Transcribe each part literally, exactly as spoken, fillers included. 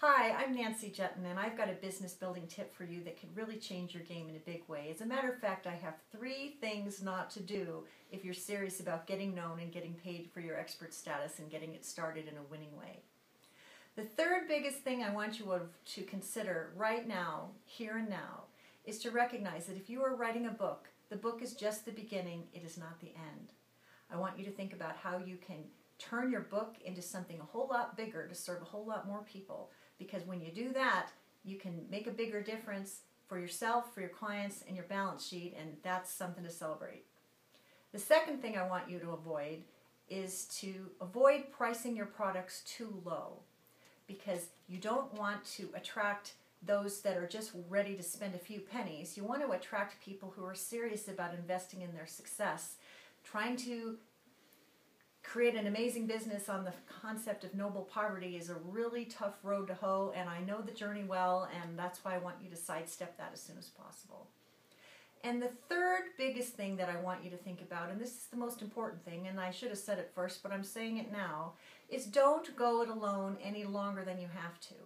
Hi, I'm Nancy Jutton, and I've got a business building tip for you that could really change your game in a big way. As a matter of fact, I have three things not to do if you're serious about getting known and getting paid for your expert status and getting it started in a winning way. The third biggest thing I want you to consider right now, here and now, is to recognize that if you are writing a book, the book is just the beginning, it is not the end. I want you to think about how you can turn your book into something a whole lot bigger to serve a whole lot more people. Because when you do that, you can make a bigger difference for yourself, for your clients, and your balance sheet, and that's something to celebrate. The second thing I want you to avoid is to avoid pricing your products too low, because you don't want to attract those that are just ready to spend a few pennies. You want to attract people who are serious about investing in their success, trying to create an amazing business on the concept of noble poverty is a really tough road to hoe, and I know the journey well, and that's why I want you to sidestep that as soon as possible. And the third biggest thing that I want you to think about, and this is the most important thing, and I should have said it first, but I'm saying it now, is don't go it alone any longer than you have to.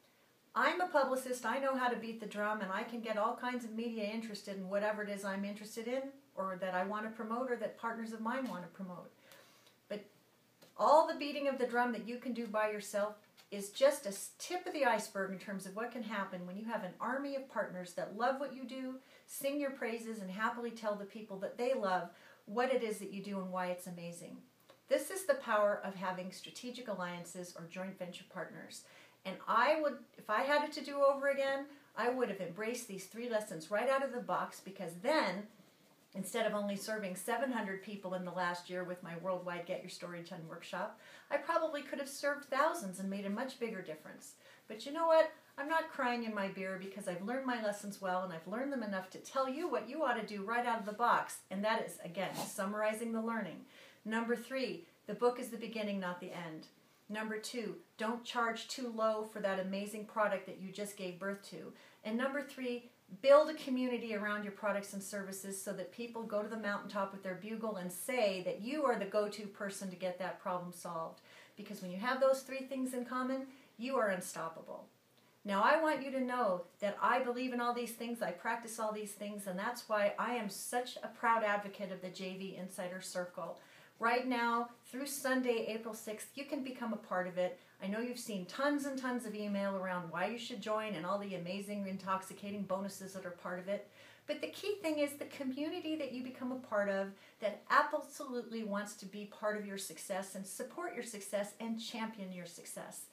I'm a publicist, I know how to beat the drum, and I can get all kinds of media interested in whatever it is I'm interested in, or that I want to promote, or that partners of mine want to promote. But all the beating of the drum that you can do by yourself is just a tip of the iceberg in terms of what can happen when you have an army of partners that love what you do, sing your praises, and happily tell the people that they love what it is that you do and why it's amazing. This is the power of having strategic alliances or joint venture partners. And I would, if I had it to do over again, I would have embraced these three lessons right out of the box, because then, instead of only serving seven hundred people in the last year with my worldwide Get Your Story Done workshop, I probably could have served thousands and made a much bigger difference. But you know what? I'm not crying in my beer, because I've learned my lessons well, and I've learned them enough to tell you what you ought to do right out of the box. And that is, again, summarizing the learning. Number three, the book is the beginning, not the end. Number two, don't charge too low for that amazing product that you just gave birth to. And number three, build a community around your products and services so that people go to the mountaintop with their bugle and say that you are the go-to person to get that problem solved. Because when you have those three things in common, you are unstoppable. Now, I want you to know that I believe in all these things, I practice all these things, and that's why I am such a proud advocate of the J V Insider Circle. Right now, through Sunday, April sixth, you can become a part of it. I know you've seen tons and tons of email around why you should join and all the amazing, intoxicating bonuses that are part of it. But the key thing is the community that you become a part of that absolutely wants to be part of your success and support your success and champion your success.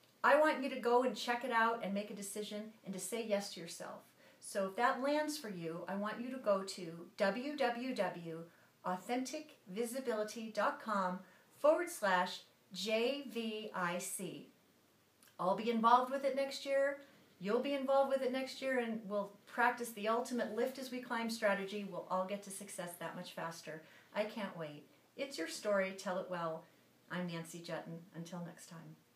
I want you to go and check it out and make a decision and to say yes to yourself. So if that lands for you, I want you to go to w w w dot authentic visibility dot com forward slash J V I C. I'll be involved with it next year. You'll be involved with it next year, and we'll practice the ultimate lift as we climb strategy. We'll all get to success that much faster. I can't wait. It's your story. Tell it well. I'm Nancy Jutton. Until next time.